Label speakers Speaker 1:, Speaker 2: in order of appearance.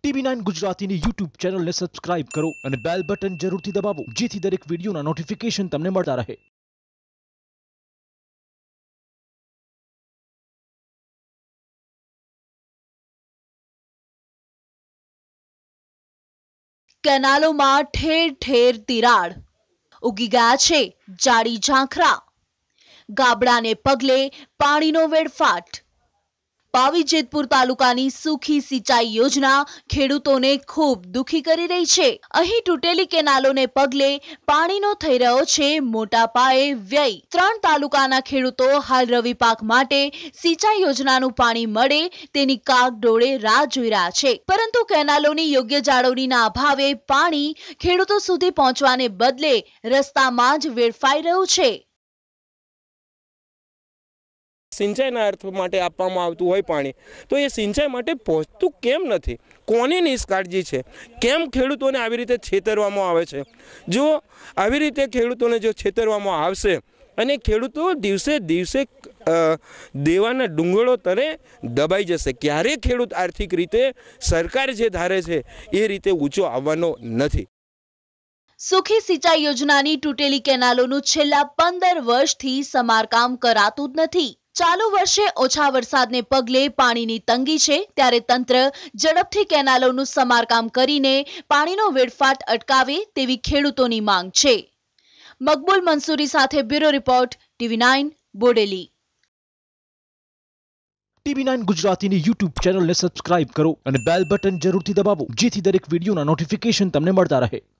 Speaker 1: TV9 ગુજરાતીની YouTube ચેનલને subscribe કરો અને બેલ બટન જરૂરથી દબાવો જેથી દરેક વિડીયોના નોટિફિકેશન તમને મળતા રહે।
Speaker 2: કેનાલોમાં ઠેર ઠેર તિરાડ, ઉગી ગયા છે જાડી ઝાંખરા, ગાબડાને પગલે પાણીનો વેડફાટ। પાવી જેતપુર તાલુકાની સુખી સિંચાઈ યોજના ખેડૂતોને ખૂબ દુખી કરી રહી છે। અહીં તૂટેલી કેનાલોને પગલે પાણીનો થઈ રહ્યો છે મોટા પાયે વ્યય। 3 તાલુકાના ખેડૂતો હાલ રવિ પાક માટે સિંચાઈ યોજનાનું પાણી મળે તેની કાગડોળે રાહ જોઈ રહ્યા છે, પરંતુ કેનાલોની યોગ્ય જાળવણીના અભાવે પાણી ખેડૂતો સુધી પહોંચવાને બદલે રસ્તામાં જ વેડફાઈ રહ્યું છે।
Speaker 3: સિંચાઈના અર્થ માટે આપવામાં આવતું હોય પાણી, તો એ સિંચાઈ માટે પહોંચતું કેમ નથી? કોની નિષ્કાળજી છે? કેમ ખેડૂતોને આવી રીતે છેતરવામાં આવે છે? જો આવી રીતે ખેડૂતોને જો છેતરવામાં આવશે અને ખેડૂતો દિવસે દિવસે દેવાના ડુંગળો તરે દબાઈ જશે, ક્યારે ખેડૂત આર્થિક રીતે સરકાર જે ધારે છે એ રીતે ઊંચો આવવાનો નથી।
Speaker 2: સુખી સિંચાઈ યોજનાની તૂટેલી કેનાલોનું છેલ્લા 15 વર્ષથી સમારકામ કરાતું જ નથી। ચાલુ વર્ષે ઓછા વરસાદને પગલે પાણીની તંગી છે, ત્યારે તંત્ર ઝડપથી કેનાલોનું સમારકામ કરીને પાણીનો વેડફાટ અટકાવે તેવી ખેડૂતોની માંગ છે। મકબૂલ મંસૂરી સાથે bureau report, TV9 Bodeli.
Speaker 1: TV9 ગુજરાતીની YouTube ચેનલને સબસ્ક્રાઇબ કરો અને બેલ બટન જરૂરથી દબાવો જેથી દરેક વિડીયોના નોટિફિકેશન તમને મળતા રહે।